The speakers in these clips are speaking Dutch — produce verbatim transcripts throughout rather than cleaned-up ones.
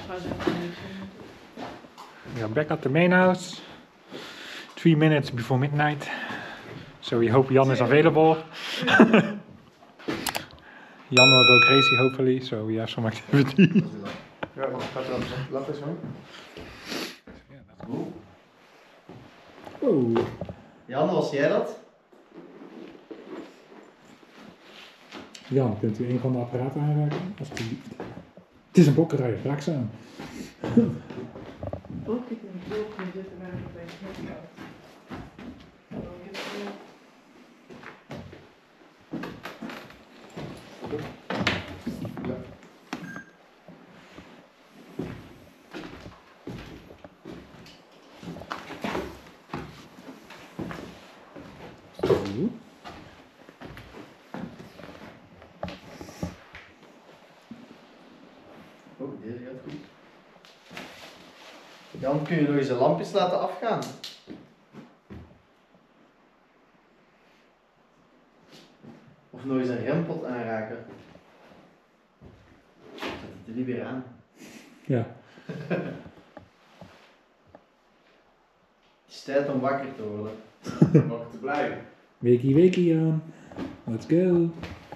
We are back at the main house. Three minutes before midnight. So we hope Jan is available. Jan will go crazy hopefully, so we have some activity. Ja, wat gaat er laat eens zo. Oh. Jan, was jij dat? Jan, kunt u een van de apparaten aanraken? Alsjeblieft. Het is een bokkerij, raak ze aan. Ook ik in de boek zitten waar ik bij het net Oh, deze gaat goed. Jan, kun je nog eens de lampjes laten afgaan? Of nog eens een rempot aanraken? Zet het er niet weer aan. Ja. Het is tijd om wakker te worden. Wakker te blijven. Weekie, weekie Jan. Let's go.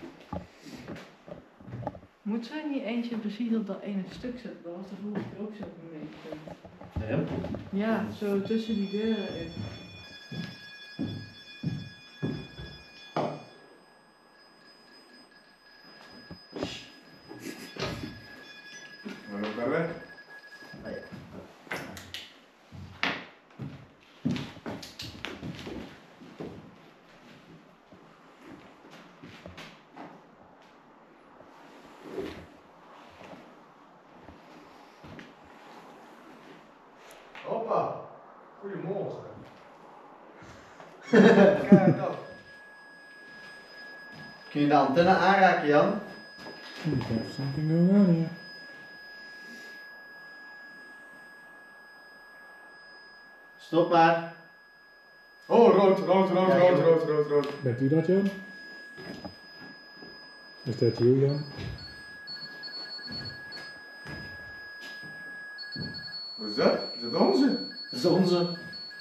Moet zij niet eentje precies op dat ene stuk zetten? Dat was de vorige keer ook zo mee. De rempot? Ja, zo tussen die deuren in. Maar ook daar weg. Ah, ja. Hoppa. Goedemorgen. Kijk dat. Kun je de antenne aanraken, Jan? We have something going on here. Stop maar. Oh, rood, rood, rood, Ja, rood, joh. rood, rood, rood. Bent u dat Jan? Is dat you Jan? Wat is dat? Is dat onze? Dat is onze.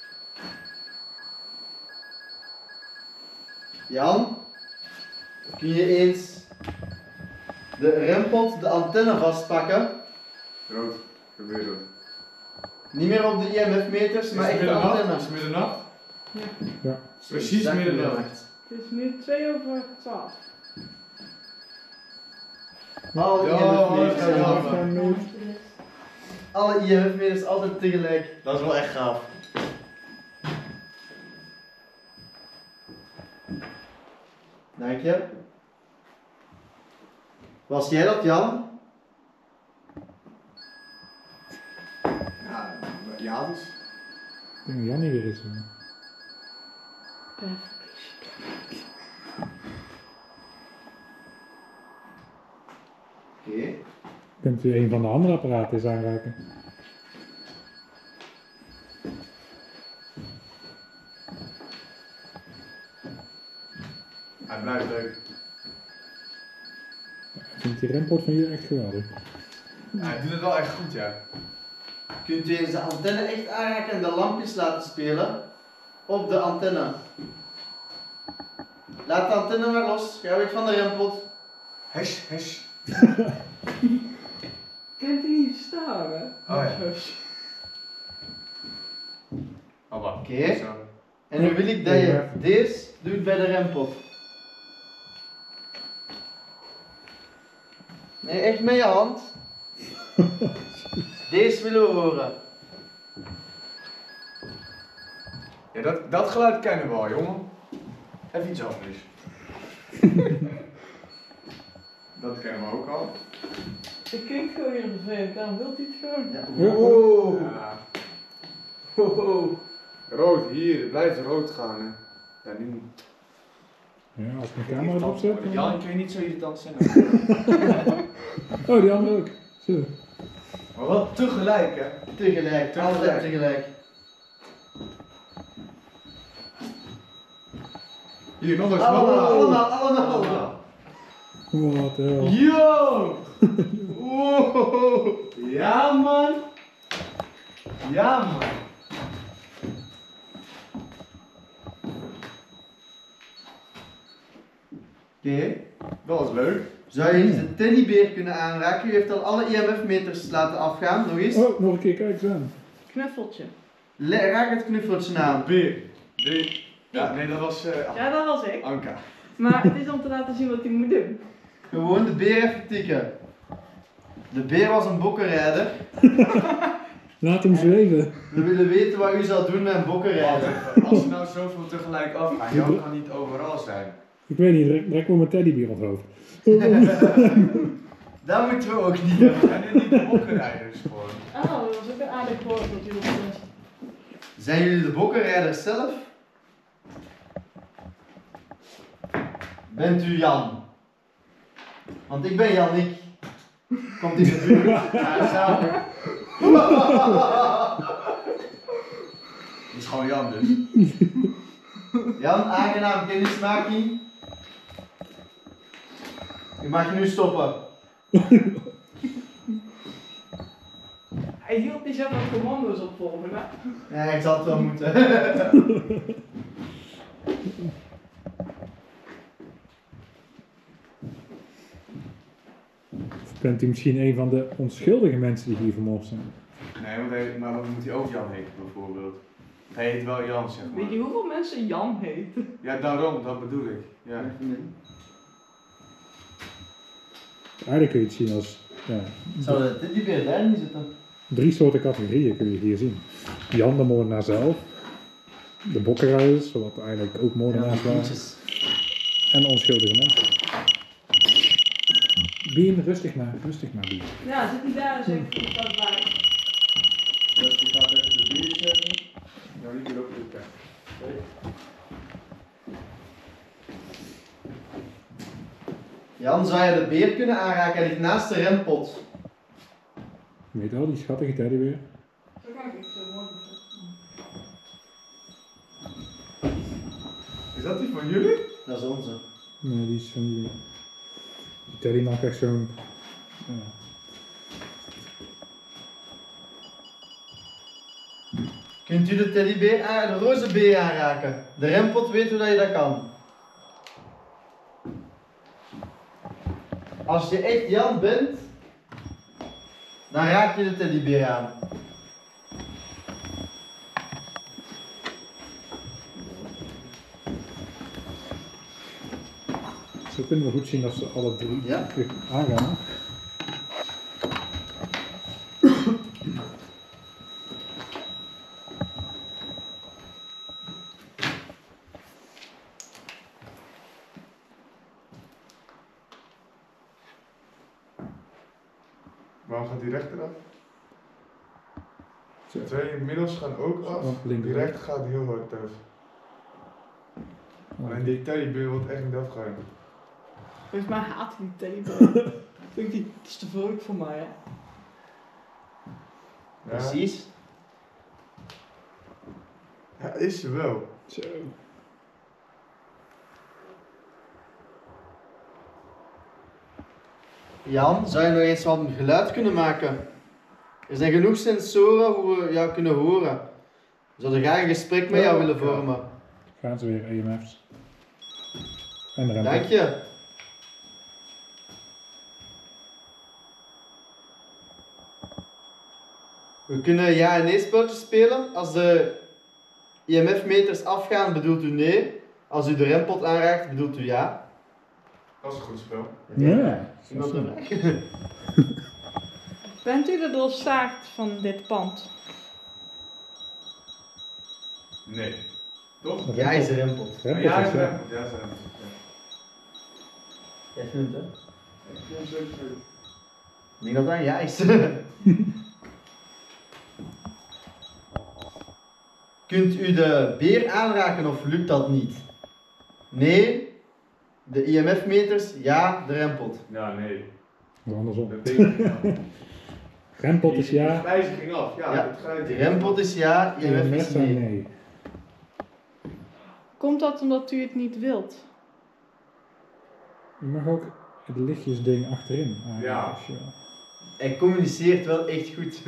Jan, kun je eens de rempot, de antenne vastpakken? Rood. Gebeurt rood. Niet meer op de I M F-meters, maar echt de antenne. Is het middernacht? Ja. Ja. Precies Exact middernacht. Het is nu twee over twaalf. Alle Ja, I M F-meters ja, zijn ja. af. Afgaan, Alle I M F-meters altijd tegelijk. Dat is wel echt gaaf. Dank je. Was jij dat, Jan? Ja, ja dus. Ik denk dat Jan niet weer is. Hoor. Oké. Kunt u een van de andere apparaten eens aanraken? Hij blijft leuk. Ik vind die rempot van jullie echt geweldig. Hij doet het wel echt goed, ja. Kunt u eens de antenne echt aanraken en de lampjes laten spelen op de antenne? Laat de antenne maar los. Ga weg van de rempot. Hesh, hesh. Kent u niet verstaan, hè? Oh ja. Hoppa. Oké. Zo. En nu wil ik dat je deze doet bij de rempot. Nee, echt met je hand. Deze willen we horen. Ja, dat, dat geluid kennen we al, jongen. Even iets anders. Dat kennen we ook al. Het klinkt gewoon heel vervelend, dan wilt hij het gewoon. Ja. Wow. Ja. Wow. Rood, hier, het blijft rood gaan, hè. Ja, nu. Ja, als ik mijn camera erop zet. dan- Jan, kun je niet zo irritant zijn. Oh, die andere ook. Zo. Maar wel tegelijk, hè. Tegelijk, Tegelijk. altijd tegelijk. Hier, nog eens. Allemaal, nog eens. allemaal, allemaal, allemaal. Wat de hel. Yo! Oeh, ja man. Ja man. Oké. Okay. Dat was leuk. Zou je eens de teddybeer kunnen aanraken? U heeft al alle I M F-meters laten afgaan. Nog eens. Oh, nog een keer, kijk eens aan. Knuffeltje. Le raak het knuffeltje aan. Beer. Beer. Ja, nee, dat was uh, Ja, dat was ik. Anka. Maar het is om te laten zien wat hij moet doen. Gewoon de beer even tikken. De beer was een bokkenrijder. Laat hem zweven. We willen weten wat u zal doen met een bokkenrijder. Als er nou zoveel tegelijk afgaan, Jan kan niet overal zijn. Ik weet niet, direct, direct komt mijn teddybeer op het hoofd. Dat moeten we ook niet doen. Zijn dit niet de bokkenrijders gewoon? Oh, dat was ook een aardig woord dat u op was. Zijn jullie de bokkenrijders zelf? Bent u Jan? Want ik ben Jannik. Komt in de buurt. Ja, samen. Dat is gewoon Jan dus. Jan, aangenaam kennismaking. U mag je nu stoppen. Hij hield niet zelf wat commando's opvolgen, hè? Ja, ik zal het wel moeten. Bent u misschien een van de onschuldige mensen die hier vermoord zijn? Nee, want hij, maar dan moet hij ook Jan heten bijvoorbeeld. Hij heet wel Jan, zeg maar. Weet je hoeveel mensen Jan heten? Ja, daarom, dat bedoel ik. Ja. Eigenlijk kun je het zien als ja, Zou dit die weer daar niet zitten? drie soorten categorieën kun je hier zien. Jan de moordenaar zelf, de bokkenrijders, wat eigenlijk ook moordenaars waren, en onschuldige mensen. Bien, rustig maar, rustig maar Bien. Ja, zit hij daar zeker voor de stad bij? Dus je gaat even de bier zetten. Nou, niet weer op de kant. Jan, zou je de beer kunnen aanraken? Hij ligt naast de rempot. Je weet al, die schattige teddybeer. Zo kan ik zo mooi. Is dat die van jullie? Dat is onze. Nee, die is van jullie. Die teddy maakt echt zo'n... Ja. Kunt u de teddybeer aan, de roze beer aanraken? De rempot weet hoe dat je dat kan. Als je echt Jan bent, dan raak je de teddybeer aan. Zo kunnen we goed zien dat ze alle drie Ja. aangaan. Waarom gaat die rechter af? Zo. De twee inmiddels gaan ook af. Want links- Die rechter gaat heel hard af. Alleen die teddybeer wordt echt niet afgaan. Volgens mij haat hij die teddybeer. Denk die, het is te vrolijk voor mij, hè? Ja. Precies. Ja, is ze wel. Zo. Jan, zou je nog eens wat geluid kunnen maken? Er zijn genoeg sensoren hoe we jou kunnen horen. We zouden graag een gesprek met jou Ja, willen ja. vormen. Gaan ze weer E M F's. En de Dank je. We kunnen ja en nee spelletjes spelen. Als de I M F-meters afgaan, bedoelt u nee. Als u de rempot aanraakt, bedoelt u ja. Dat is een goed spel. Ja. Iemand Zo. een vraag? Bent u de doorzaakt van dit pand? Nee. Toch? Ja, is de rempot. Rempot ja, is, ja, ja. ja, ze hebben het. Jij vindt het, hè? Ik vind hem sowieso. Ik denk dat dat een ja is. Kunt u de beer aanraken of lukt dat niet? Nee. De I M F-meters, ja. De rempot. Ja, nee. Of andersom. Dat betekent ja. Rempot is Die ja, wijze ging af. Ja, Ja, dat gaat De rempot is ja, I M F E M is F's zijn nee. nee. Komt dat omdat u het niet wilt? Je mag ook het lichtjesding achterin aanraken Ja. als je wil. Hij communiceert wel echt goed.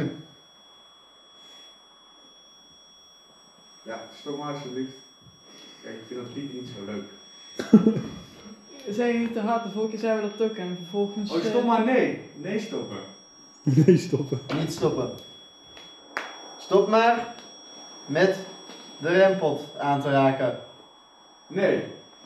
Ja, stop maar alsjeblieft. Kijk, ik vind dat piep niet zo leuk. Zeg je niet te hard, de vorige keer zeiden we dat ook en vervolgens... Oh, stop maar, nee. Nee, stoppen. Nee, stoppen. Niet stoppen. Stop maar met de rempot aan te raken. Nee.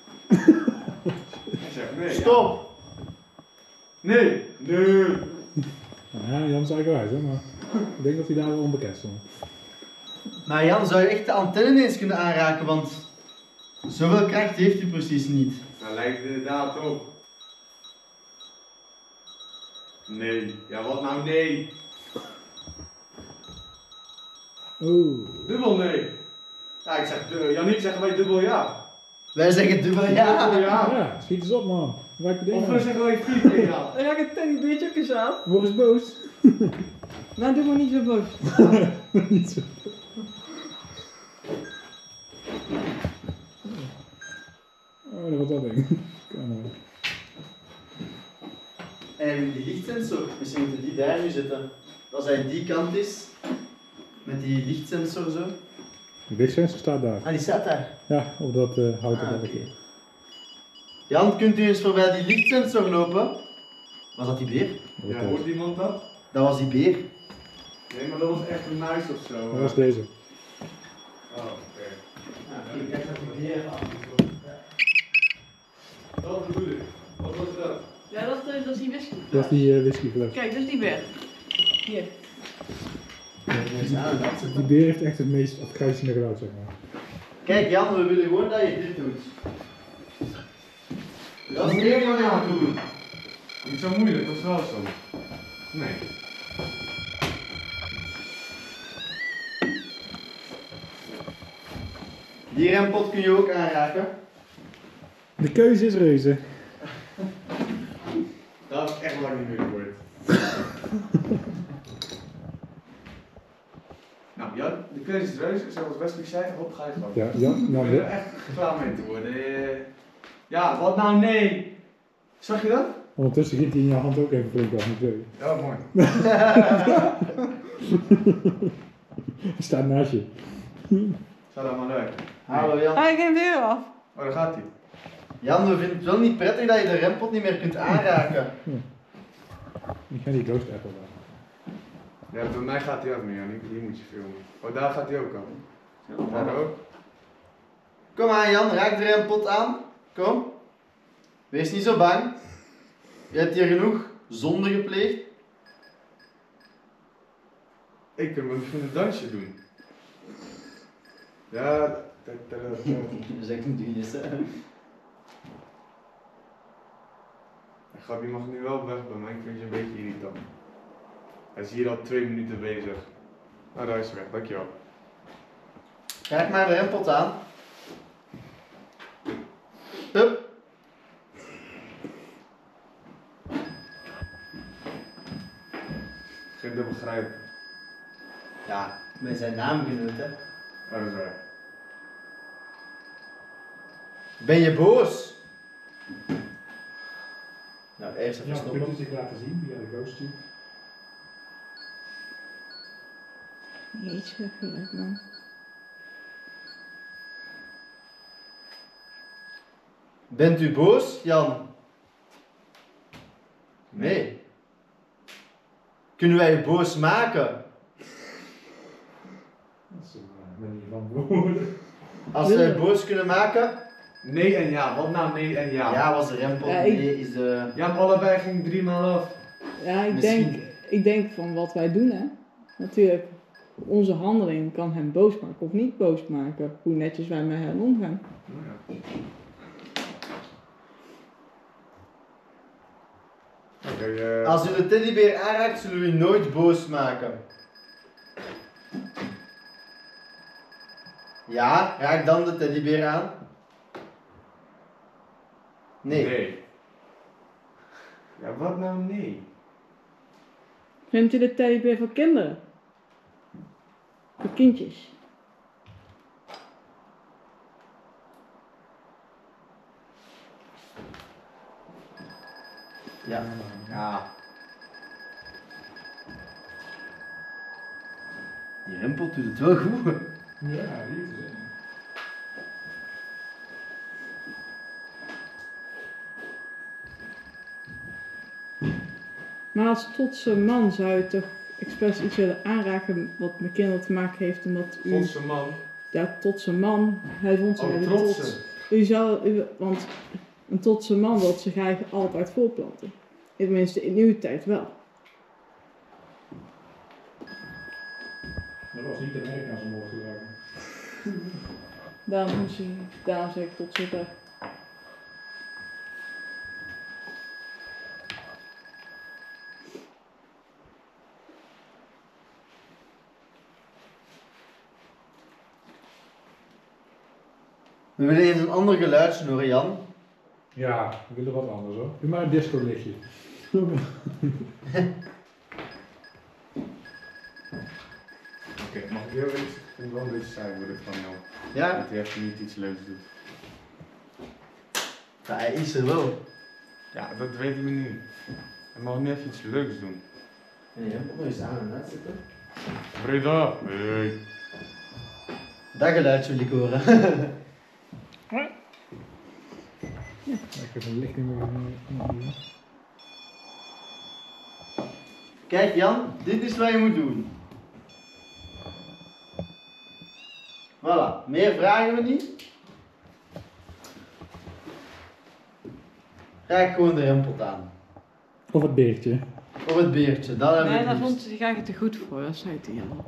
Hij zegt nee. Stop! Nee. Nee. Ja, Jan is eigenlijk wijs, hè, maar ik denk dat hij daar wel onbekend stond. Maar Jan, zou je echt de antenne eens kunnen aanraken, want zoveel kracht heeft u precies niet. Dat lijkt inderdaad op. Nee. Ja, wat nou nee? Oh. Dubbel nee. Ja, ik zeg, du- Janniek zeggen wij dubbel ja. Wij zeggen dubbel Dubbel ja. ja. Ja, schiet eens op, man. Wijk je Of ding we aan. zeggen wij vier keer ja. Dan ga ik het teddybeertje ook eens aan. Word eens boos. Nou, doe maar niet zo boos. Niet zo. Oh, dat was dat ding. Kan wel. En die lichtsensor, misschien moeten die daar nu zitten. Als hij die kant is, met die lichtsensor zo. De Big Sensor staat daar. Ah, die staat daar. Ja, op dat uh, houten Ah, balkje. oké. Jan, kunt u eens voorbij die lichtsensor lopen? Was dat die beer? Dat Ja, was- hoort iemand dat? Dat was die beer. Nee, maar dat was echt een muis of zo. Dat was deze. Oh, oké. Ja, kijk naar die beer af. Dat bedoel ik. Wat was dat? Ja, dat, is- dat is die whisky. Dat is die uh, whiskyfles. Kijk, dat is die berg. Hier. Die beer heeft echt het meest afgrijzende geluid, zeg maar. Kijk Jan, we willen gewoon dat je dit doet. Dat is het enige wat je aan het doen. Niet zo moeilijk, dat is wel zo. Nee. Die rempot kun je ook aanraken. De keuze is reuze. Dat is echt lang niet meer gehoord. Nou, Jan, de keuze is reuze, zoals Wesley zei, hop, ga je gewoon. Ja, ja, Ik nou, ben er de- echt klaar mee te worden. Eh, Ja, wat nou nee? Zag je dat? ondertussen giet hij in je hand ook even flink af, moet ik zeggen. Ja, mooi. Hij staat naast je. Zou dat maar leuk. Hallo Jan. Hij ging weer af. Oh, daar gaat hij. Jan, we vinden het wel niet prettig dat je de rempot niet meer kunt aanraken. Ik ga die ghost apple daar. Ja, bij mij gaat hij ook niet, Jan. Hier moet je filmen. Oh, daar gaat hij ook al. Daar ook. Kom aan Jan, raak de rempot aan. Kom. Wees niet zo bang. Je hebt hier genoeg zonde gepleegd. Ik kan wel misschien een dansje doen. Ja, dat, dat, dat, dat. Dus ik moet doen, hè. Gabi mag nu wel weg bij mij, ik vind je een beetje irritant. Hij is hier al twee minuten bezig. Nou, daar is hij weg, dankjewel. Raak maar de rempot aan. Hup. Geen te begrijpen. Ja, met zijn naam genoemd, hè. Oh, dat is waar. Ben je boos? Nou, eerst even stoppen. zich laten zien via de ghost tube. Jeetje, gelukkig man. Bent u boos, Jan? Nee. Kunnen wij u boos maken? Dat is een uh, manier van woorden. Als wij u boos kunnen maken? Nee en ja, wat nou nee en ja? Ja, was de rempot. Ja, ik- Nee, is de... Ja, maar allebei ging drie maal af. Ja, ik Misschien. denk, ik denk van wat wij doen, hè. Natuurlijk, onze handeling kan hem boos maken of niet boos maken. Hoe netjes wij met hem omgaan. Nou ja. Oké, eh. Als u de teddybeer aanraakt, zullen we u nooit boos maken. Ja, raak dan de teddybeer aan. Nee. Nee. Ja, wat nou nee? Vindt u de teddybeer voor kinderen? Voor kindjes? Ja. Ja. Die rempel doet het wel goed. Ja, die is het. Maar als trotse man zou je toch expres iets willen aanraken wat met kinderen te maken heeft, omdat u... Trotse man. Ja, trotse man, hij vond zich Oh, even trotse. trots. U zou, u, want een trotse man wil zich eigenlijk altijd voorplanten. Tenminste, in uw tijd wel. Dat was niet de Amerikaanse moord gebruiken. Daarom, moest hij, daarom zeg ik tot zover. We willen eens een ander geluidje horen, Jan. Ja, we willen wat anders hoor. Doe maar een disco lichtje. Oké, mag ik heel even? Ik vind het wel een beetje saai worden van jou. Ja? Dat hij even niet iets leuks doet. Ja, hij is er wel. Ja, dat weten we nu. Hij mag nu even iets leuks doen. En je moet nog eens aan en uitzetten. Breda! Hey. Dat geluidje wil ik horen. Ik heb een licht niet meer. Kijk Jan, dit is wat je moet doen. Voilà, meer vragen we niet. Raak gewoon de rempelt aan. Of het beertje. Of het beertje, dat hebben we Nee, daar het vond liefst. hij graag te goed voor, dat zei hij al.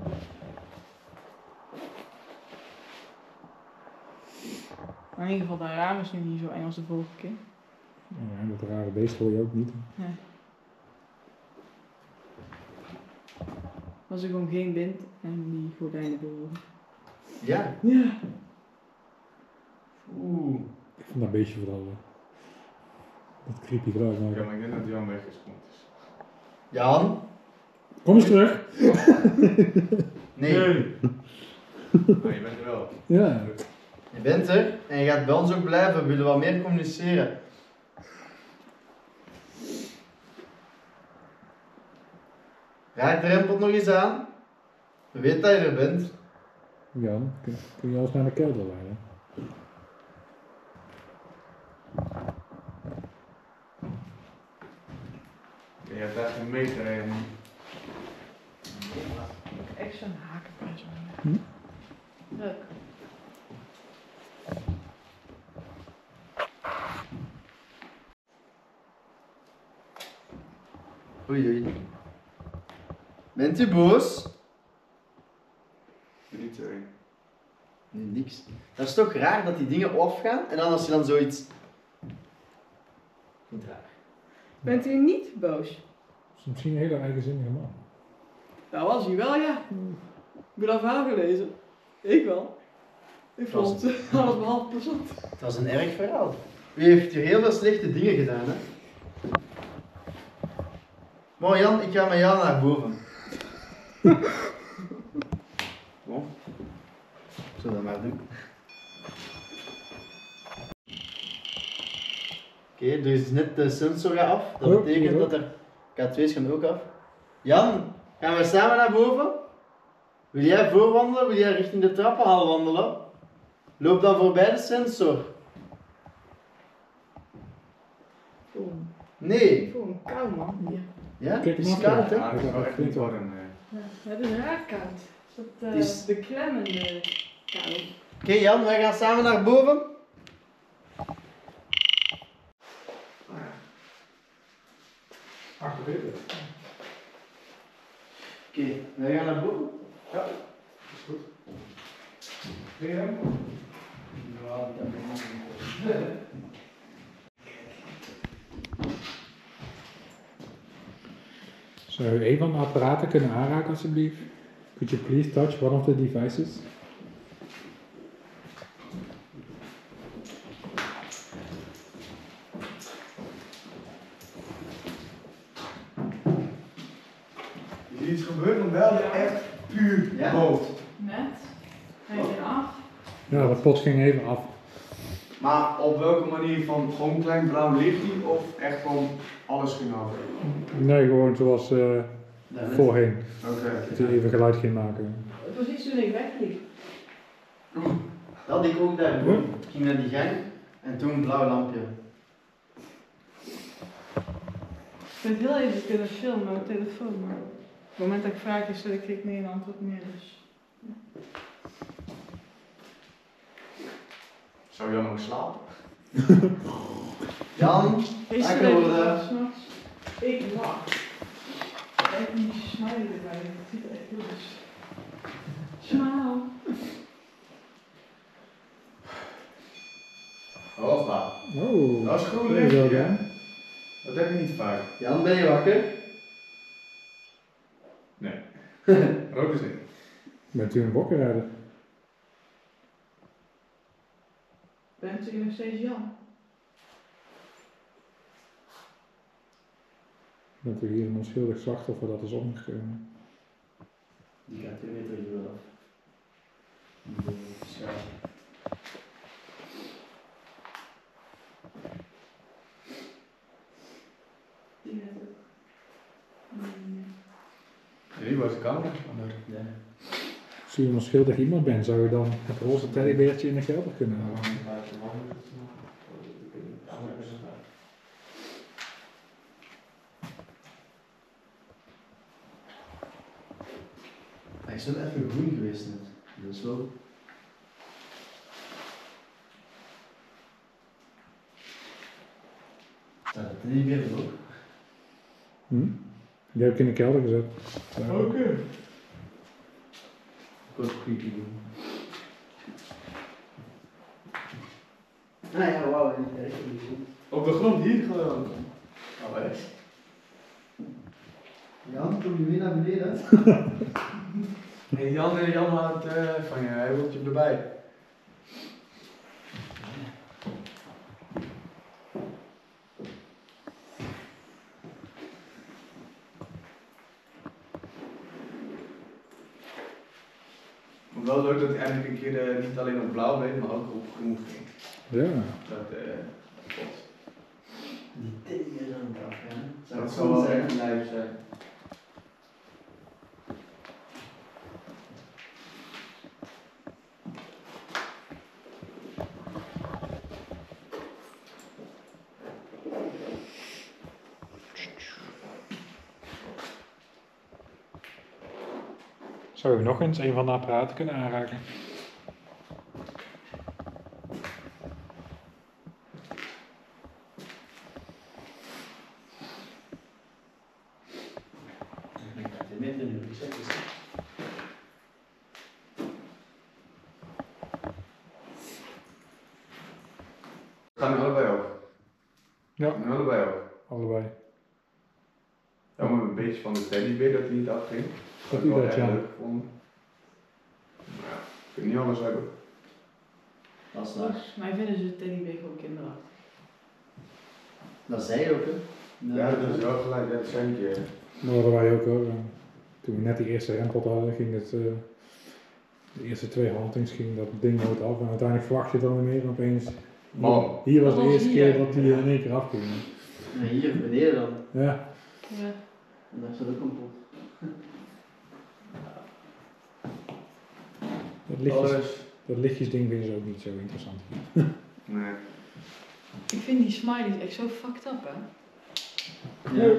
Maar in ieder geval, dat raam is nu niet zo eng als de vorige keer. Ja, dat rare beest hoor je ook niet. Nee. Als er gewoon geen wind en die gordijnen boven. Ja. Ja. Oeh. Ik vond dat beestje vooral. uh, Dat creepy geluid. Ja, Maar... maar ik denk dat Jan weg is. Komt dus. Jan? Kom eens terug! Nee. Maar je bent er wel. Ja. Je bent er en je gaat bij ons ook blijven. We willen wat meer communiceren. Raak de rempel nog eens aan. We weten dat je er bent. Jan, kun, kun je ons naar de kelder leiden? Je hebt daar geen meter en... Echt zo'n hakenprijs. Hm? Leuk. Oei oei. Bent u boos? Niet één. Nee, niks. Dat is toch raar dat die dingen afgaan en dan als je dan zoiets... Niet raar. Bent u niet boos? Dat is misschien een hele eigenzinnige man. Dat was hij wel, ja. Ik heb dat verhaal gelezen. Ik wel. Ik vond het alles behalve plezant. Het was een erg verhaal. U heeft hier heel veel slechte dingen gedaan, hè? Maar Jan, ik ga met jou naar boven. Bon. Ik zal dat maar doen. Oké, okay, er is net de sensor gaat af. Dat Oh, betekent ja. dat er K twee's gaan ook af. Jan, gaan we samen naar boven? Wil jij voorwandelen? Wil jij richting de trappenhal wandelen? Loop dan voorbij de sensor. Oeh, Nee. ik voel een kou, man. Hier. Ja? Kijk Het hem is af, koud, hè? Ja, het is wel echt niet warm. nee. Ja, het is raar koud. Is dat uh, Het is- beklemmende kou? Oké okay, Jan, wij gaan samen naar boven. achtenveertig. Oké, okay, wij gaan naar boven. Ja, is goed. Wil je hem? Ja, dat kan ik niet. Zou u een van de apparaten kunnen aanraken alsjeblieft? Could you please touch one of the devices? Is er iets gebeurd, dan bel je echt puur Ja. dood. Met? Hij is af. Ja, de pot ging even af. Maar op welke manier? Van gewoon een klein blauw lichtje of echt van alles ging af? Nee, gewoon zoals uh, Daarnet. voorheen. Oké. Dat hij even geluid ging maken. precies toen ik wegliep. Dat had ik ook daar. Ik ging naar die gang en toen een blauw lampje. Ik vind het heel even kunnen filmen met mijn telefoon, maar op het moment dat ik vraag is, ik kreeg niet een antwoord meer. Dus. Ja. Zou Jan nog slapen? Jan, lekker worden. S'nachts. Ik lach. Kijk die smiley erbij, dat ziet er echt goed uit. Smile. Hoppa. Oh, Dat is groen daar is lichtje, ook, hè? hè? Dat heb je niet vaak. Jan, ben je wakker? Nee. Rook is niet. Bent u een bokkenrijder? Bent u nog steeds Jan? Bent u hier een onschuldig slachtoffer dat is omgekomen? Die gaat twee meter hier wel af. Die schaap. Die net ook. Nee. Hier was de camera. Ja. Als u een onschuldig iemand bent, zou je dan het roze teddybeertje in de kelder kunnen halen? Hij is wel even groen geweest net. Dat is wel. Ja, dat is niet meer ook. Hm? Die heb ik in de kelder gezet. Oké. Okay. Ik was creepy doen. Nou ja, wauw, dat is echt niet goed. Op de grond hier gewoon. Oh, echt? Jan, kom je weer naar beneden? Nee, Jan, Jan houdt uh, van je, hij wil je erbij. Wel leuk dat hij eindelijk een keer uh, niet alleen op blauw bleef, maar ook op groen ging. Ja. Dat, uh, dat Die teddy is aan het af, hè? Zou dat het zal goed wel zijn? echt lijf zijn. Zou u nog eens een van de apparaten kunnen aanraken? Ik ga het midden in de rugzak zetten. Gaan nu allebei ook? Ja. Nu allebei ook. Allebei. Ja, maar een beetje van de teddybeer dat hij niet afging. Dat ik u wel dat, erg ja. leuk gevonden. Maar ja, ik vind niet alles hebben. Dat is waar. Volgens mij vinden ze teddybeer gewoon kinderachtig. Dat zei je ook, hè? Ja, dat is wel gelijk, dat centje. Dat hadden wij ook hoor. Toen we net die eerste rempot hadden, ging het, uh, de eerste twee hantings ging dat ding nooit af. En uiteindelijk verwacht je het dan niet meer en opeens. Man. Hier was de Dat was eerste hier. keer dat die in één keer afging. Nee, hier beneden dan. Ja. Ja. En daar staat ook een pot. Dat lichtjes, Alles. dat lichtjesding vinden ze ook niet zo interessant. Nee. Ik vind die smileys echt zo fucked up, hè? Ja.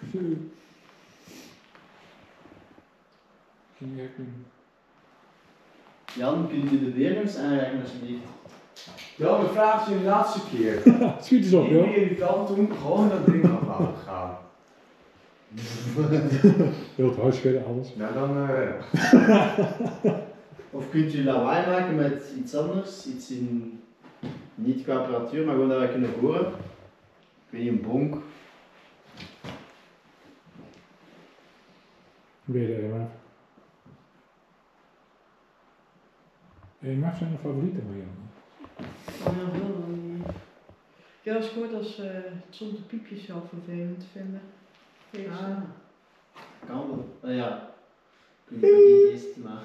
Ging ik doen. Jan, kunt u de beer eens aanraken alsjeblieft? Ja, de vraag je de laatste keer. Schiet eens op, Niet joh. meer irritant toen, gewoon dat ding af laten gaan. Heel het huis schudden, alles. Nou, dan uh, Of kunt u lawaai maken met iets anders? Iets in. Niet qua apparatuur, maar gewoon dat wij kunnen horen. Ik weet niet, een bonk. Ben je er, maar. En Maf zijn de favorieten van jou. Ja, heel wel. Ik heb wel eens gehoord als uh, soms de piepjes zelf vervelend vinden. Geef ze. Ah, kan wel. Uh, ja. Ik weet niet wat die is, maar.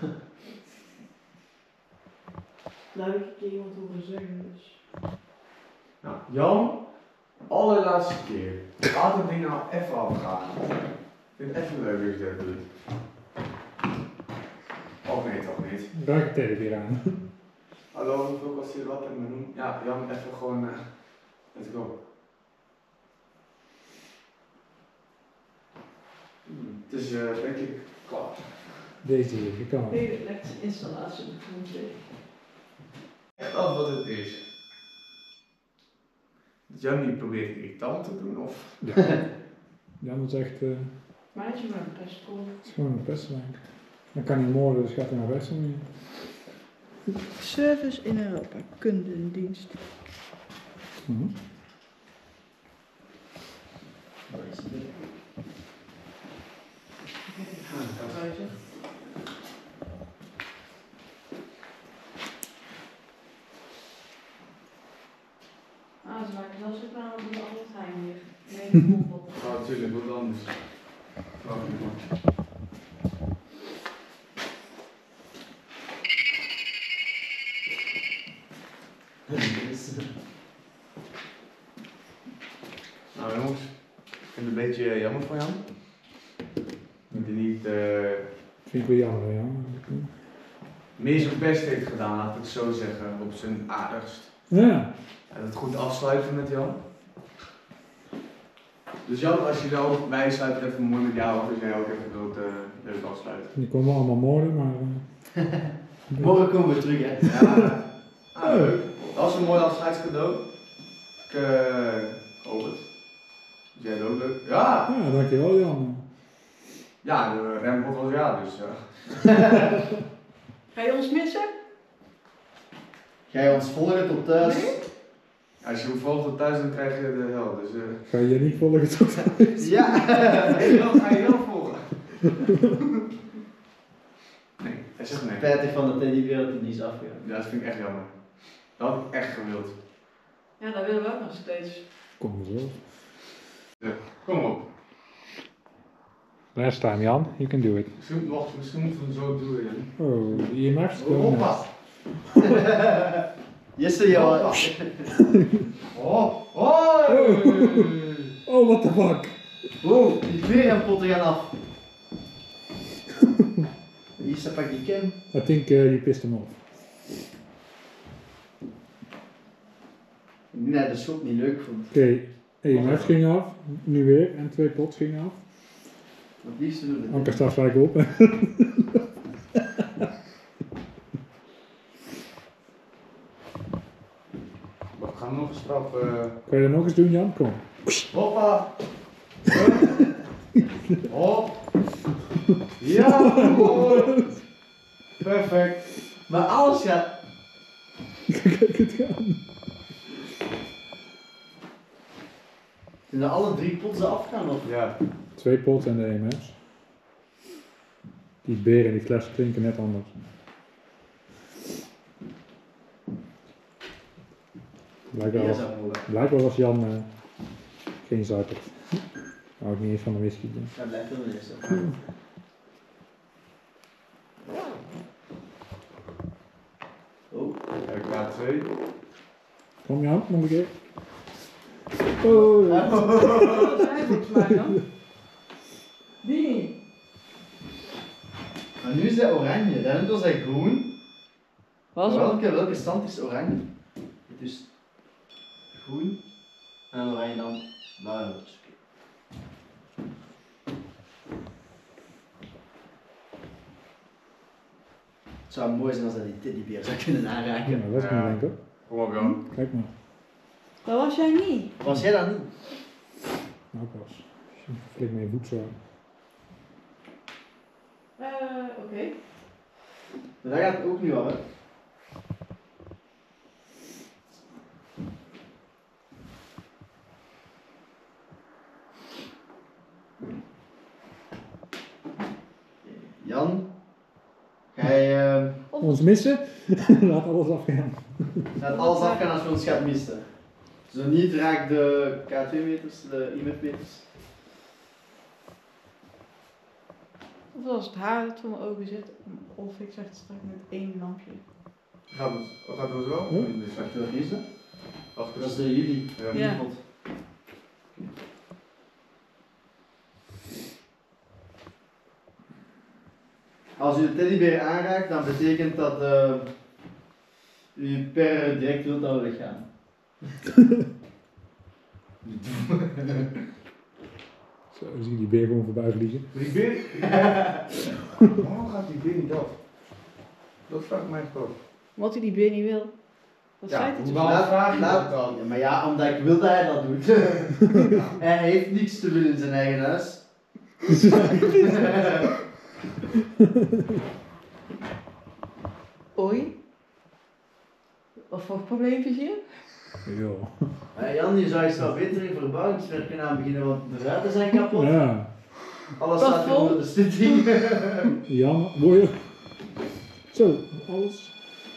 Daar heb ik een keer iemand horen zeggen, dus. nou, Jan, allerlaatste keer. Laat het ding nou even afgaan. Ik vind het echt leuk als je dat doet. Oh nee, toch niet. Ruik het tegen weer aan. Hallo, hoeveel kost hier wat en meloen? Ja, Jan, even gewoon. Uh, let's go. Hmm, het is uh, denk ik klaar. Deze hier, die kan. Hele elektrische installatie. Echt af wat het is. Dat Jan niet probeert irritant te doen, of? Ja. Jan is echt. Uh, Maatje maar een pestkool. Het is gewoon een pestlijn. Dan kan hij morgen, dus gaat hij naar Wessel mee. Service in Europa, kundendienst. Mm-hmm. Ah, ze maken wel zo'n aan op de Albert Heijn hier. Nee, de Bobbel. Oh, natuurlijk, wat anders. Oh, nou jongens, ik vind het een beetje jammer voor Jan. Dat hij niet uh, Vind ik wel jammer, ja. meer zijn best heeft gedaan, laat ik het zo zeggen, op zijn aardigst. Ja. En het goed afsluiten met Jan. Dus Jan, als je nou, wij sluiten even mooi met jou af, als jij ook even wilt uh, leuk afsluiten. Die komen allemaal morgen, maar... Uh, Morgen komen we terug, hè? Ja, ah, leuk. Dat was een mooi afscheidscadeau. Ik uh, hoop het. Is jij het ook leuk? Ja! Ja, dankjewel Jan. Ja, de rempot was ja, dus ja. Ga je ons missen? Ga je ons volgen tot thuis? Nee? Als je hem volgt tot thuis, dan krijg je de hel. Dus, uh... Ga je niet volgen tot thuis? Ja! nee, dan ga je wel volgen. Nee, hij zegt nee. Spijtig van de teddybeer dat hij niet is afgegaan. Ja, dat vind ik echt jammer. Dat had ik echt gewild. Ja, dat willen we ook nog steeds. Kom zo. Ja, kom op. Last time Jan, you can do it. Misschien, wacht, misschien moeten we hem zo doen, Jan. Oh, I M F's komen. Hoppa! Jesse, ja. Oh, oh! Oh, what the fuck? Wow, die veerrempotten gaan af. Hier pak die ken. I think uh, you pissed him off. Ik denk dat hij de schop niet leuk vond. Oké, okay. E M F's gingen af, nu weer, en twee pots gingen af. Wat liefst doen we. Anker staat gelijk op. We gaan nog een straf. Uh... Kan je dat nog eens doen, Jan? Kom. Hoppa! Hop! Ja! Mooi. Perfect! Maar alles gaat. Kijk het gaan. Kunnen alle drie potten afgaan of? Ja. Twee pots en de E M F's. Die beren en die flessen klinken net anders. Blijkbaar was, blijkbaar was Jan uh, geen zuiper. Hou ik niet eens van de whisky. Ja, lekker is het. Oh. Ik ga twee. Kom Jan, nog een keer. Oh! Dat zijn volgens mij dan. Die. Maar nu is hij oranje, daarnet was hij groen. Was Maar het? welke, welke stand is oranje? Dus groen en oranje dan. Nou, dat is oké. Het zou mooi zijn als hij die teddybeer zou kunnen aanraken. Ja, dat is Ja. niet denk ik. Kom op, Jan. Kijk maar. Dat was jij niet. Was jij dat niet? Nou pas. Flink mee voedsel. Eh, oké. Okay. Maar dat gaat het ook nu al, hè? Jan, ga je uh, Ons missen? Laat alles afgaan. laat alles afgaan als je ons gaat missen. Zo niet raak de K twee meters, de I M F meters. Of als het haar het voor mijn ogen zit, of ik zeg het straks met één lampje. Gaat het, gaat het wel? Ja. Dus Wacht, welke is dat? wacht, Dat is de jullie. Ja. Ja. Niemand. Als u de teddybeer aanraakt, dan betekent dat uh, u per direct wilt dat we weggaan. Zo zie je die beer gewoon voorbij vliegen. Die beer... Waarom gaat die beer niet af? Dat vraag ik mij echt af. Wat hij die beer niet wil. Dat zei het hoe waarom vraag je dat dan? Ja, maar ja, omdat ik wil dat hij dat doet. Hij heeft niks te willen in zijn eigen huis. Oei. Wat voor probleempjes hier? Ja. Hey Jan, je zou eens wel beter in verbouwingswerken aan beginnen, want de ruiten zijn kapot. Ja. Alles Dat staat hier vol. onder de stutting. Jan, hoor je? Zo, alles.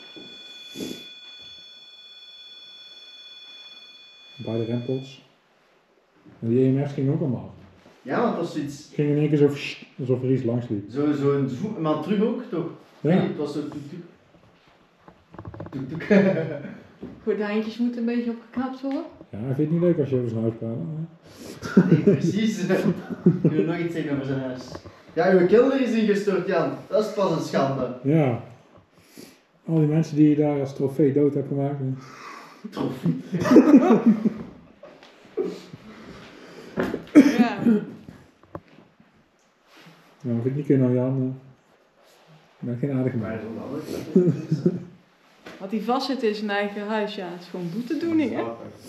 Bij de rempels. En die E M F's gingen ook allemaal. Ja, want dat is zoiets. Ging in één keer zo fsch, alsof er iets langs liep. Zo, zo een zwoep, maar terug ook toch? Ja. Nee, het was zo toek toek. Toek toek. Gordijntjes moeten een beetje opgeknapt worden. Ja, ik vind het niet leuk als je over zijn huis praat. hè. Nee, precies. Ik wil nog iets zeggen over zijn huis. Ja, uw kelder is ingestort, Jan. Dat is pas een schande. Ja. Al die mensen die je daar als trofee dood hebt gemaakt. hè. Trofee. Ja. Nou, vind ik niet kunnen, Jan. eh. Ik ben geen aardige man. Maar zo'n ander. Wat hij vastzit in zijn eigen huis, ja, het is gewoon boetedoening, hè?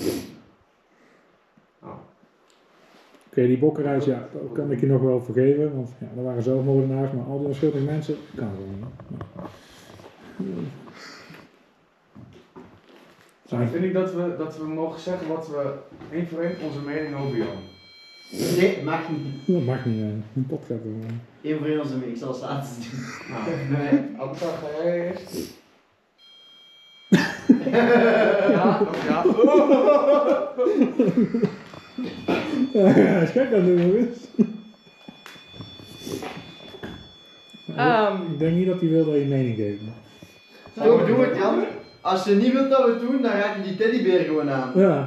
Oh. Oké, die bokkenreis, ja, dat kan ik je nog wel vergeven, want ja, er waren zelfmoordenaars, maar al die onschuldige mensen, kan gewoon niet. Dan Zijn, vind ik dat we, dat we mogen zeggen wat we één voor één onze mening over Jan. Nee, mag niet. dat mag niet, hè. Een pot zetten. hè. Eén voor één onze mening, ik zal het laatst doen. Nou, nee, Atta, ga jij eerst? Ja, of ja. Ja, ja, is gek aan het doen, is. Ehm. Ik denk niet dat hij wil dat je mening geeft. Zo, doe het Jan. Als je niet wilt dat we het doen, dan raak je die teddybeer gewoon aan. Ja.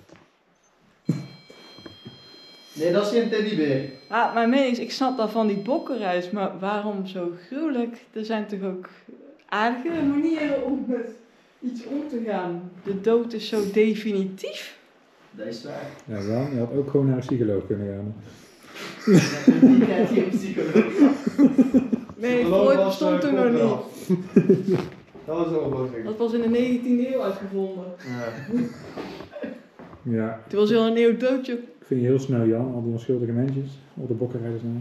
Nee, dat is geen teddybeer. Ah, mijn mening is, ik snap dat van die bokkenreis, maar waarom zo gruwelijk? Er zijn toch ook aardige manieren om met iets om te gaan. De dood is zo definitief. Dat is waar. Ja, Jan, je had ook gewoon naar een psycholoog kunnen gaan. Die kent geen psycholoog. Nee, Freud bestond toen nog niet. Dat was de oplossing. Dat was in de negentiende eeuw uitgevonden. Ja. Ja, Toen was heel een nieuw doodje. ik vind je heel snel, Jan, al die onschuldige mensjes, al de bokkenrijders nou.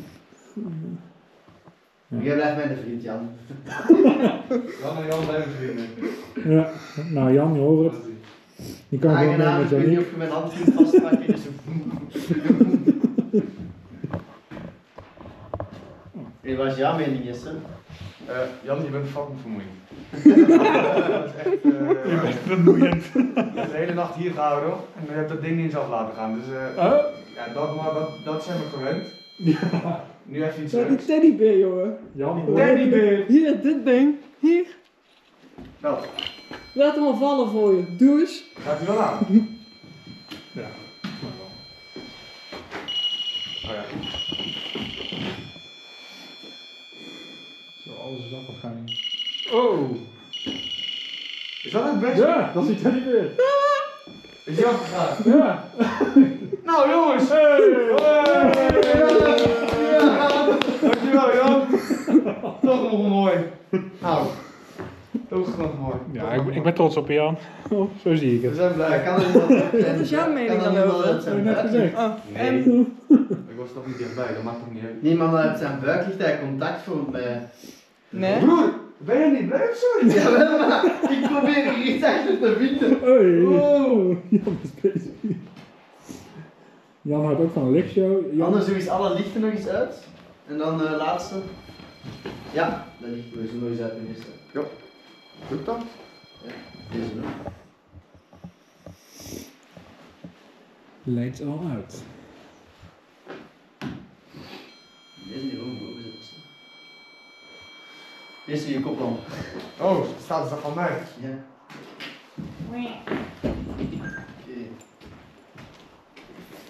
Ja. Jij blijft mijn vriend, Jan. Jan en Jan blijven vrienden. Ja, nou Jan, je hoort het. Je kan gewoon mee Aangenaam, met ik weet niet Jannie. of je mijn hand kunt vastpakken. Dus Hé, wat is jouw mening, Jesse? Uh, Jan, je bent fucking vermoeiend. Dat is echt. Uh, je bent vermoeiend. Je hebt de hele nacht hier gehouden en je hebt dat ding niet eens af laten gaan. Dus uh, Huh? ja, dat, maar dat, dat zijn we gewend. Ja. Nu even iets Dat is een leuks. teddybeer, jongen. Jan, Die hoor. teddybeer. Hier, dit ding. Hier. Dat. Laat hem al vallen voor je. Doe eens. Gaat hij wel aan? Ja. Oh ja. Zo, alles is afgegaan. Oh. Is dat het beste? Ja, dat is die teddybeer. Is hij afgegaan? Ja. Nou jongens! Hey. Hey. Dankjewel Jan! Toch nog mooi. Nou, toch nog mooi. Ja, ik, ik ben trots op je, Jan. Oh, zo zie ik We het. zijn Ja, blij. kan er iemand uit zijn- Wat is jouw mening kan er dan iemand over? uit Dat zijn heb je net buik gezegd. Oh, Nee. en? Ik was toch niet dichtbij, dat maakt toch niet uit. Niemand uit zijn buik ligt hij contact voor mij. Nee? Broer, ben je niet blij of zo? Jawel, maar ik probeer hier iets achter te vinden. Hey. Oh. Jan is bezig. Jan houdt ook van een lichtshow. Jan, Anders doe eens alle lichten nog eens uit. En dan de laatste. Ja, dat licht doe je nog eens uit, minister. Doe dat? Deze nog. leidt al uit. Deze hier ook boven zitten. Deze is je koplamp. Oh, staat dat van mij? Ja. Oké.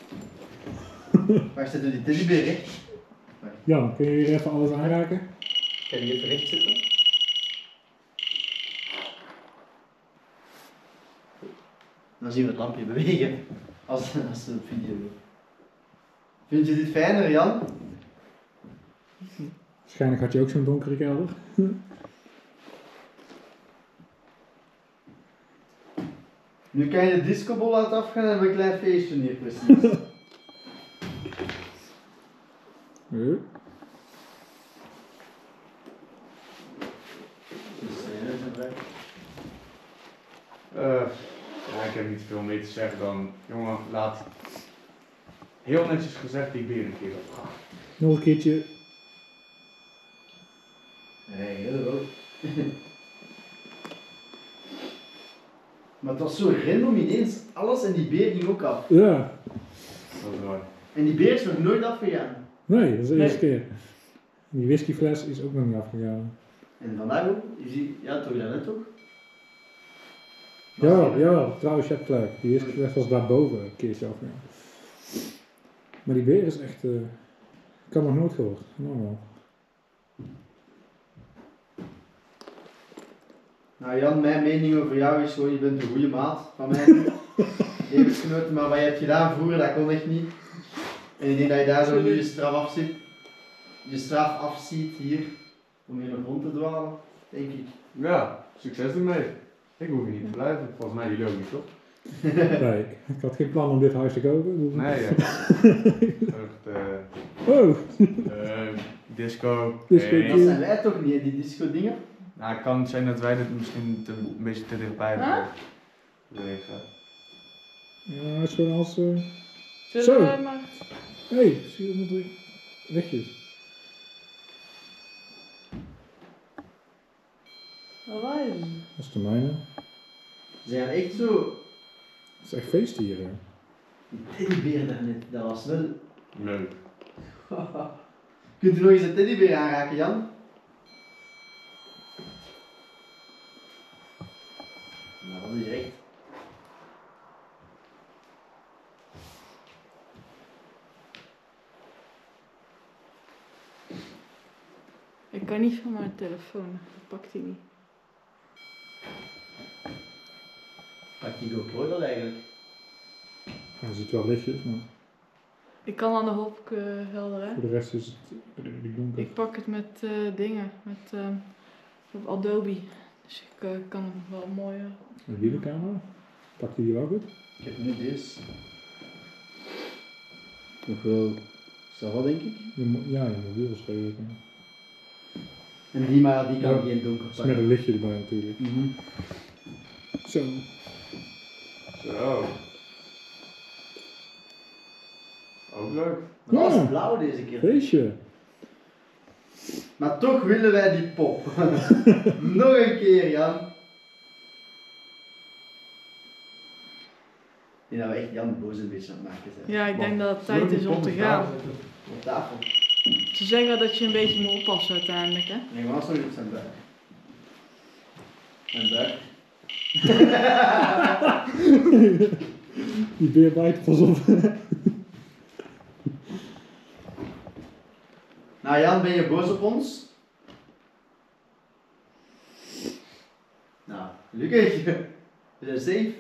Waar zitten die teddybeer, hè? Jan, kun je hier even alles aanraken? Kan je even recht zitten? Dan zien we het lampje bewegen. Als, als we op video doen. Vind je dit fijner, Jan? Waarschijnlijk had je ook zo'n donkere kelder. Nu kan je de discobol laten afgaan en hebben we een klein feestje hier precies. Ja. Uh, ja, ik heb niet veel meer te zeggen dan, jongen, laat heel netjes gezegd die beer een keer opgaan. Nog een keertje. Nee, heel ook. Maar het was zo random ineens, alles en die beer ging ook af. Ja. Dat is waar. En die beer is nog nooit afgegaan. Nee, dat is de Nee. eerste keer. En die whiskyfles is ook nog niet afgegaan. En vandaag ook, je ziet, ja toch daarnet ook. Ja, ja, trouwens, je hebt gelijk. Die whiskyfles was daarboven een keertje afgegaan. Maar die beer is echt... Uh, ik heb nog nooit gehoord. Nou wel. Nou Jan, mijn mening over jou is gewoon, je bent een goede maat van mij. Levensgenoten, maar wat je hebt gedaan vroeger, dat kon echt niet. En ik denk dat je daar zo nu je straf afziet. Je straf afziet hier, om hier nog rond te dwalen, denk ik. Ja, succes ermee. Ik hoef hier niet te blijven, volgens mij jullie ook niet, toch? Nee, ik, ik had geen plan om dit huis te kopen. Nee, ja. Echt, uh, Oh! uh, disco. Disco. Hey. Dat zijn wij toch niet, hè, die disco dingen? Nou, het kan zijn dat wij dit misschien te, een beetje te dichtbij Huh? liggen. Ja, zoals... Uh... Zullen Zo. we maar... Hé, hey, zie je onder de lichtjes? Wat wij doen? Dat is de mijne. Ze zijn echt zo... Het is echt feest hier. Hè. Die teddybeer daarnet, dat was wel... Leuk. Kunt u nog eens een teddybeer aanraken, Jan? Nou, dat is echt... Ik kan niet van mijn telefoon. Dat pakt hij niet. Pak die GoPro dat eigenlijk? Je ziet wel lichtjes, maar Ik kan aan de hop uh, helder, hè? voor de rest is het redelijk donker. Ik pak het met uh, dingen. Met uh, op Adobe. Dus ik uh, kan hem wel mooi... Uh... En hier de camera? Pakt hij die wel goed? Ik heb nu deze. Nog wel... Zal wel, denk ik. Je mo- ja, je mobiel is redelijk. hè. En die, maar die kan Ja. geen donker Het is met pakken. een lichtje erbij natuurlijk. Mhm. Zo. Zo. Ook leuk. Maar dat Ja. was blauw deze keer. Feestje. Maar toch willen wij die pop. Nog een keer, Jan. Ik denk dat we echt Jan boos een beetje aan het maken zijn. Ja, ik denk dat het tijd Zullen we is die om te pop gaan. daar zetten? Op tafel. Ze zeggen dat je een beetje moet oppassen uiteindelijk, hè? Nee, maar nog op zijn buik. Zijn buik. Die beer bijt, pas op. Nou Jan, ben je boos op ons? Nou, gelukkig. We zijn safe.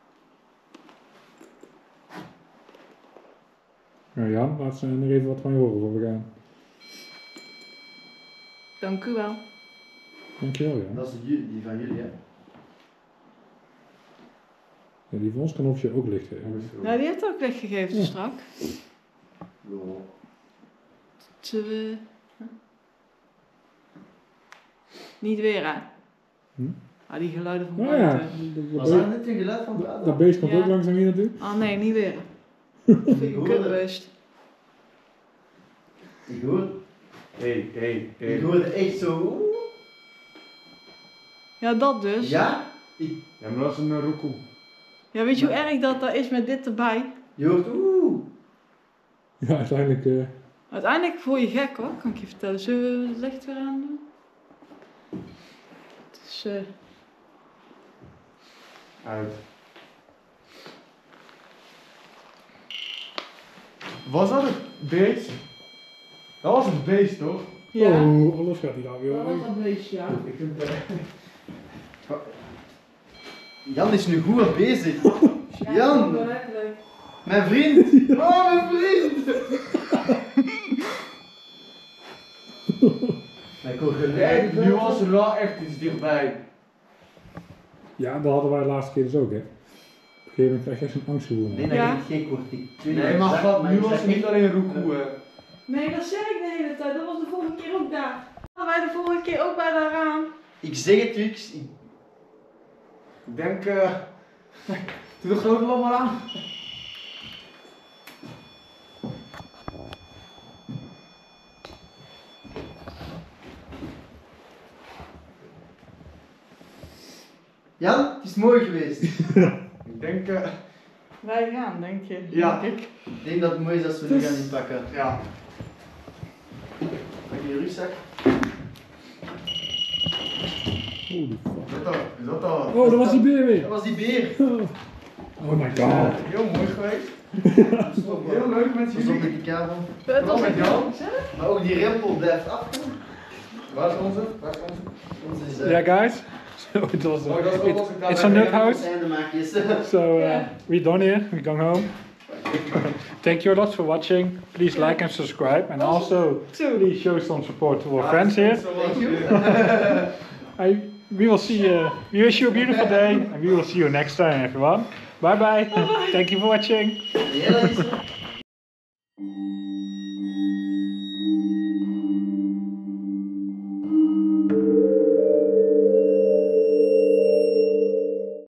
Nou Jan, laat ze nog even wat van je horen voor we gaan. Dank u wel. Dankjewel Jan. Dat is die, die van jullie, hè? Ja, die van ons kan op je ook licht geven. Nou, die heeft ook weggegeven Ja. strak. Ja. Zullen we... Huh? Niet weer, hè? Hm? Ah, die geluiden van Nou ja, buiten. dat, Was dat, dat net een geluid van dat, buiten? dat beest komt Ja. ook langzaam hier naartoe. Ah, nee, niet weer. Ik hoorde het. Kutbeest. Ik hoorde, Hé, hé, hé. ik hoorde echt zo... oeh. Ja, dat dus. Ja? Ik, Ja, maar dat is een uh, roekoe. Ja, weet je hoe erg dat, dat is met dit erbij? je hoort oeh. Ja, uiteindelijk... eh Uiteindelijk voel je gek, hoor. Kan ik je vertellen. Zullen we het licht weer aan doen? Het is... eh, Uit. Was dat het beest? Dat was het beest, toch? Ja. Oh, alles gaat hier dan weer Dat was weg. dat beestje, ja. Ik vind het... Jan is nu goed aan bezig. Ja, Jan! wel letterlijk. Mijn vriend! Oh, mijn vriend! Ik hoor Nee, geluid. nu was er wel echt iets dichtbij. Ja, dat hadden wij de laatste keer dus ook, hè. Op een gegeven moment krijg je echt zo'n angstgevoel. Nee, man. dat Ja. je het gek wordt. Ik weet niet Nee, maar exact, van, nu ik was zeg het niet echt- alleen roekoe. Nee, dat zeg ik de hele tijd. Dat was de vorige keer ook daar. Waren wij de vorige keer ook bij dat raam? Ik zeg het, Jux. Ik... Ik denk, eh... doe de grote lamp maar aan. Jan, het is mooi geweest. Ik denk, eh... Wij gaan, denk je. Ja. Denk ik. Ik denk dat het mooi is als we nu gaan inpakken. ja. Pak je rugzak. Holy fuck. Is dat dat? Is dat dat? Oh, dat was die beer Dat weer. was die beer. Oh my god. Heel mooi geweest. Stop, Heel leuk met Pas op jullie. met die kabel. Het was met echt Jan. gezellig. Maar ook die rempel blijft afkomen. Waar is onze? Waar is onze? Ons is, eh, Yeah, guys. So it was. Oh, dat is ook It, als ik daar it's ben. a nut ons house. einde maakjes. So uh, Yeah. we're done here. We going home. Thank you a lot for watching. Please like and subscribe, and also please show some support to our friends here. Thank you. I, we will see you. We wish you a beautiful day, and we will see you next time, everyone. Bye bye. Thank you for watching. Ja, dat is zo.